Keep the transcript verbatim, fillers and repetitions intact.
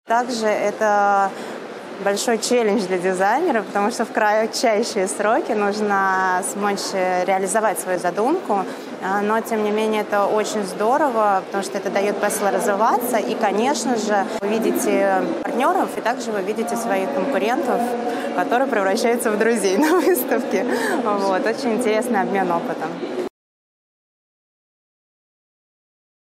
Также это большой челлендж для дизайнера, потому что в кратчайшие сроки нужно смочь реализовать свою задумку, но, тем не менее, это очень здорово, потому что это дает смысл развиваться, и, конечно же, вы видите партнеров, и также вы видите своих конкурентов, которые превращаются в друзей на выставке. Вот. Очень интересный обмен опытом.